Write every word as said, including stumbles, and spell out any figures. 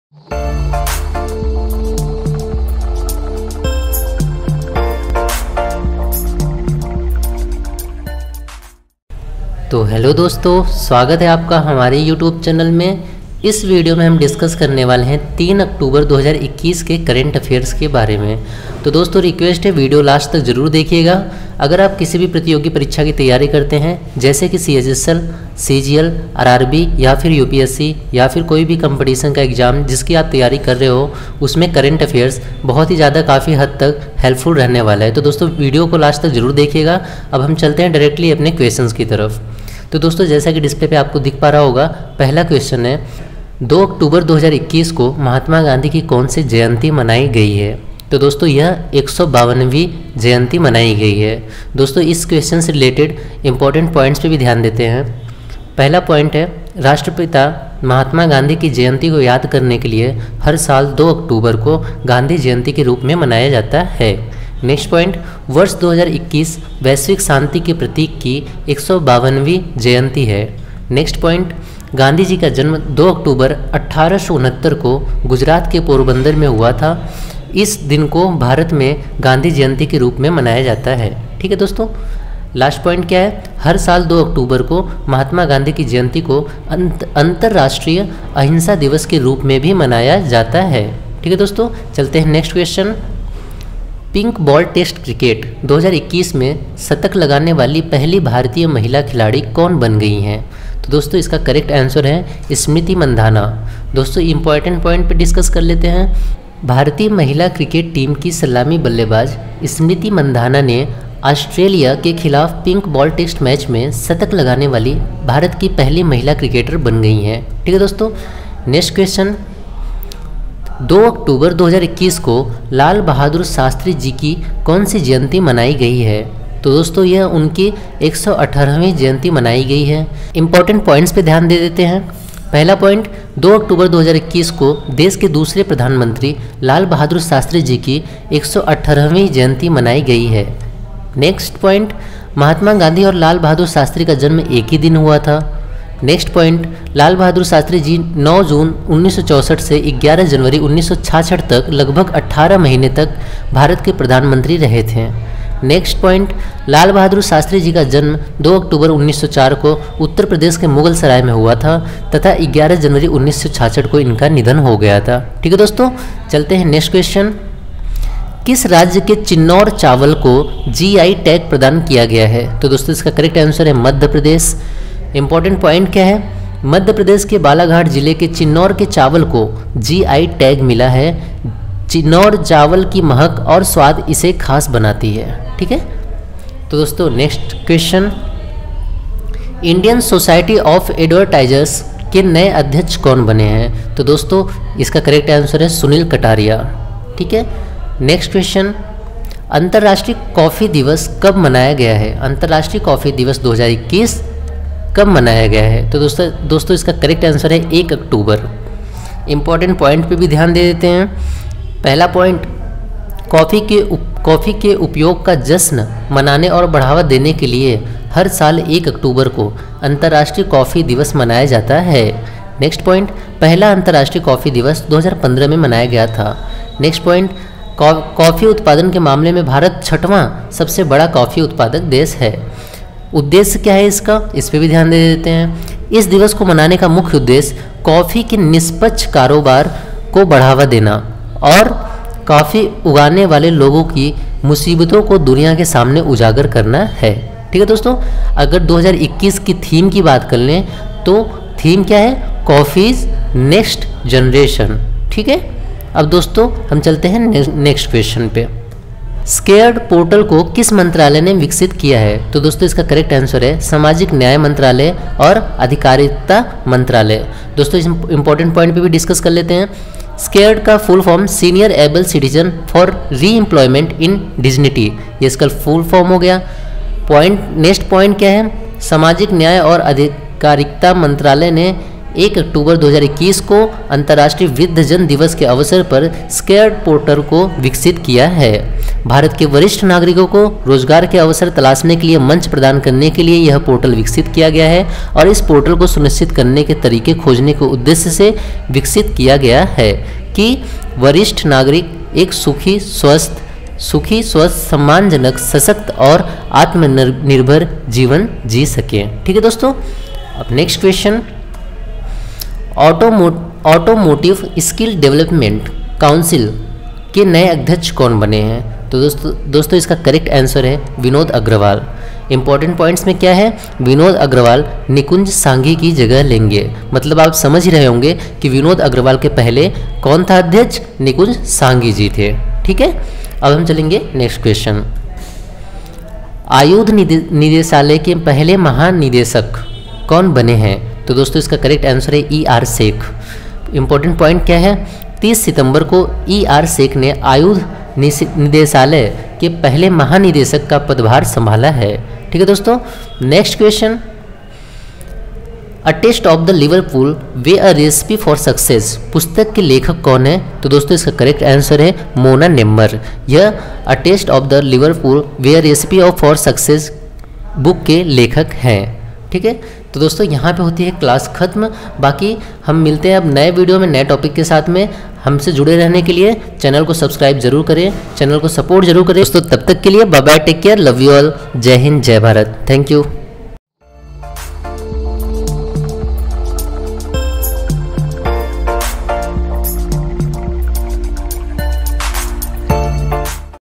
तो हेलो दोस्तों, स्वागत है आपका हमारे यूट्यूब चैनल में। इस वीडियो में हम डिस्कस करने वाले हैं तीन अक्टूबर दो हज़ार इक्कीस के करंट अफेयर्स के बारे में। तो दोस्तों रिक्वेस्ट है, वीडियो लास्ट तक ज़रूर देखिएगा। अगर आप किसी भी प्रतियोगी परीक्षा की तैयारी करते हैं, जैसे कि C H S L, C G L, R R B या फिर यू पी एस सी या फिर कोई भी कंपटीशन का एग्ज़ाम जिसकी आप तैयारी कर रहे हो, उसमें करंट अफेयर्स बहुत ही ज़्यादा काफ़ी हद तक हेल्पफुल रहने वाला है। तो दोस्तों वीडियो को लास्ट तक ज़रूर देखिएगा। अब हम चलते हैं डायरेक्टली अपने क्वेश्चंस की तरफ। तो दोस्तों जैसा कि डिस्प्ले पे आपको दिख पा रहा होगा, पहला क्वेश्चन है, दो अक्टूबर दो हज़ार इक्कीस को महात्मा गांधी की कौन सी जयंती मनाई गई है? तो दोस्तों यह एक सौ बावनवीं जयंती मनाई गई है। दोस्तों इस क्वेश्चन से रिलेटेड इंपॉर्टेंट पॉइंट्स पे भी ध्यान देते हैं। पहला पॉइंट है, राष्ट्रपिता महात्मा गांधी की जयंती को याद करने के लिए हर साल दो अक्टूबर को गांधी जयंती के रूप में मनाया जाता है। नेक्स्ट पॉइंट, वर्ष दो हज़ार इक्कीस वैश्विक शांति के प्रतीक की एक सौ बावनवीं जयंती है। नेक्स्ट पॉइंट, गांधी जी का जन्म दो अक्टूबर अट्ठारह सौ उनहत्तर को गुजरात के पोरबंदर में हुआ था। इस दिन को भारत में गांधी जयंती के रूप में मनाया जाता है। ठीक है दोस्तों, लास्ट पॉइंट क्या है, हर साल दो अक्टूबर को महात्मा गांधी की जयंती को अंतर्राष्ट्रीय अहिंसा दिवस के रूप में भी मनाया जाता है। ठीक है दोस्तों, चलते हैं next question. Pink ball test cricket दो हज़ार इक्कीस में शतक लगाने वाली पहली भारतीय महिला खिलाड़ी कौन बन गई हैं? तो दोस्तों इसका करेक्ट आंसर है स्मृति मंधाना। दोस्तों इंपॉर्टेंट पॉइंट पे डिस्कस कर लेते हैं। भारतीय महिला क्रिकेट टीम की सलामी बल्लेबाज स्मृति मंधाना ने ऑस्ट्रेलिया के खिलाफ पिंक बॉल टेस्ट मैच में शतक लगाने वाली भारत की पहली महिला क्रिकेटर बन गई हैं। ठीक है दोस्तों, नेक्स्ट क्वेश्चन, दो अक्टूबर दो हज़ार इक्कीस को लाल बहादुर शास्त्री जी की कौन सी जयंती मनाई गई है? तो दोस्तों यह उनकी एक सौ अठारहवीं जयंती मनाई गई है। इंपॉर्टेंट पॉइंट्स पे ध्यान दे देते हैं। पहला पॉइंट, दो अक्टूबर दो हज़ार इक्कीस को देश के दूसरे प्रधानमंत्री लाल बहादुर शास्त्री जी की एक सौ अठारहवीं जयंती मनाई गई है। नेक्स्ट पॉइंट, महात्मा गांधी और लाल बहादुर शास्त्री का जन्म एक ही दिन हुआ था। नेक्स्ट पॉइंट, लाल बहादुर शास्त्री जी नौ जून उन्नीस सौ चौंसठ से ग्यारह जनवरी उन्नीस सौ छियासठ तक लगभग अठारह महीने तक भारत के प्रधानमंत्री रहे थे। नेक्स्ट पॉइंट, लाल बहादुर शास्त्री जी का जन्म दो अक्टूबर उन्नीस सौ चार को उत्तर प्रदेश के मुगल सराय में हुआ था तथा ग्यारह जनवरी उन्नीस सौ छियासठ को इनका निधन हो गया था। ठीक है दोस्तों, चलते हैं नेक्स्ट क्वेश्चन। किस राज्य के चिन्नौर चावल को जी आई टैग प्रदान किया गया है? तो दोस्तों इसका करेक्ट आंसर है मध्य प्रदेश। इंपॉर्टेंट पॉइंट क्या है, मध्य प्रदेश के बालाघाट जिले के चिन्नौर के चावल को जी आई टैग मिला है। चिन्नौर चावल की महक और स्वाद इसे खास बनाती है। ठीक है, तो दोस्तों next question, Indian Society of Advertisers के नए अध्यक्ष कौन बने हैं? तो दोस्तों इसका करेक्ट आंसर है सुनील कटारिया। ठीक है, नेक्स्ट क्वेश्चन, अंतर्राष्ट्रीय कॉफ़ी दिवस कब मनाया गया है? अंतर्राष्ट्रीय कॉफ़ी दिवस दो हज़ार इक्कीस कब मनाया गया है? तो दोस्तों दोस्तों इसका करेक्ट आंसर है एक अक्टूबर। इंपॉर्टेंट पॉइंट पे भी ध्यान दे देते हैं। पहला पॉइंट, कॉफ़ी के कॉफ़ी के उपयोग का जश्न मनाने और बढ़ावा देने के लिए हर साल एक अक्टूबर को अंतर्राष्ट्रीय कॉफ़ी दिवस मनाया जाता है। नेक्स्ट पॉइंट, पहला अंतर्राष्ट्रीय कॉफ़ी दिवस दो हज़ार पंद्रह में मनाया गया था। नेक्स्ट पॉइंट, कॉफ़ी उत्पादन के मामले में भारत छठवां सबसे बड़ा कॉफ़ी उत्पादक देश है। उद्देश्य क्या है इसका, इस पर भी ध्यान दे देते हैं। इस दिवस को मनाने का मुख्य उद्देश्य कॉफ़ी के निष्पक्ष कारोबार को बढ़ावा देना और कॉफ़ी उगाने वाले लोगों की मुसीबतों को दुनिया के सामने उजागर करना है। ठीक है दोस्तों, अगर दो हज़ार इक्कीस की थीम की बात कर लें तो थीम क्या है, कॉफ़ीज नेक्स्ट जनरेशन। ठीक है, अब दोस्तों हम चलते हैं नेक्स्ट क्वेश्चन पे। स्केयर्ड पोर्टल को किस मंत्रालय ने विकसित किया है? तो दोस्तों इसका करेक्ट आंसर है सामाजिक न्याय मंत्रालय और अधिकारिता मंत्रालय। दोस्तों इस इंपॉर्टेंट पॉइंट पे भी डिस्कस कर लेते हैं। स्केयर्ड का full form senior able citizen for re employment in dignity, ये इसका फुल फॉर्म हो गया। पॉइंट नेक्स्ट पॉइंट क्या है, सामाजिक न्याय और अधिकारिता मंत्रालय ने एक अक्टूबर दो हज़ार इक्कीस को अंतर्राष्ट्रीय वृद्धजन दिवस के अवसर पर स्केर्ड पोर्टल को विकसित किया है। भारत के वरिष्ठ नागरिकों को रोजगार के अवसर तलाशने के लिए मंच प्रदान करने के लिए यह पोर्टल विकसित किया गया है और इस पोर्टल को सुनिश्चित करने के तरीके खोजने के उद्देश्य से विकसित किया गया है कि वरिष्ठ नागरिक एक सुखी स्वस्थ सुखी स्वस्थ सम्मानजनक सशक्त और आत्मनिर्भर जीवन जी सके। ठीक है दोस्तों, अब नेक्स्ट क्वेश्चन, ऑटोमो ऑटोमोटिव स्किल डेवलपमेंट काउंसिल के नए अध्यक्ष कौन बने हैं? तो दोस्तों दोस्तों इसका करेक्ट आंसर है विनोद अग्रवाल। इंपॉर्टेंट पॉइंट्स में क्या है, विनोद अग्रवाल निकुंज सांघी की जगह लेंगे। मतलब आप समझ ही रहे होंगे कि विनोद अग्रवाल के पहले कौन था अध्यक्ष, निकुंज सांघी जी थे। ठीक है, अब हम चलेंगे नेक्स्ट क्वेश्चन, आयुध निदेशालय के पहले महानिदेशक कौन बने हैं? तो दोस्तों इसका करेक्ट आंसर है E R Sheikh. Important point क्या है, तीस सितंबर को ई आर शेख ने आयुध निदेशालय के पहले महानिदेशक का पदभार संभाला है। ठीक है दोस्तों, next question, a taste of the Liverpool way a recipe for success पुस्तक के लेखक कौन है? तो दोस्तों इसका करेक्ट आंसर है मोना नेम्मर। यह a taste of the Liverpool way a recipe of for success book के लेखक हैं। ठीक है, तो दोस्तों यहाँ पे होती है क्लास खत्म। बाकी हम मिलते हैं अब नए वीडियो में नए टॉपिक के साथ में। हमसे जुड़े रहने के लिए चैनल को सब्सक्राइब जरूर करें, चैनल को सपोर्ट जरूर करें दोस्तों। तब तक के लिए bye bye, take care, love you all, जय हिंद, जय भारत, थैंक यू।